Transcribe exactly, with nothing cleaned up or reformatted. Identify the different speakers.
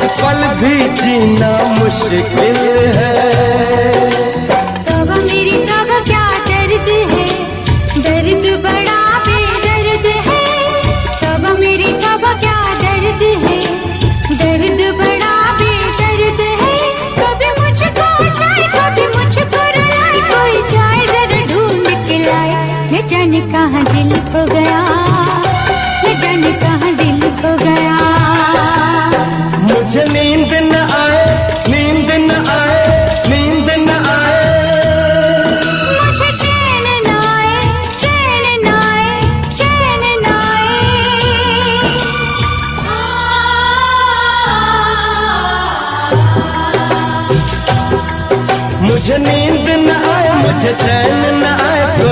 Speaker 1: पल भी जीना मुश्किल है।
Speaker 2: तब मेरी तब क्या दर्द है, दर्द बड़ा बेदर्द है। तब मेरी तब क्या दर्द है, दर्द बड़ा बेदर्द है। कभी मुझको हंसाए कभी मुझको रुलाए, कोई जाए जरा ढूंढ के लाए। न जाने कहाँ दिल खो गया, न जाने कहाँ दिल खो गया।
Speaker 1: मुझे नींद न आए, नींद न आए, नींद न आए।
Speaker 2: मुझे चैन न आए, चैन न आए, चैन न आए।
Speaker 1: मुझे नींद न आए, मुझे चैन न आए,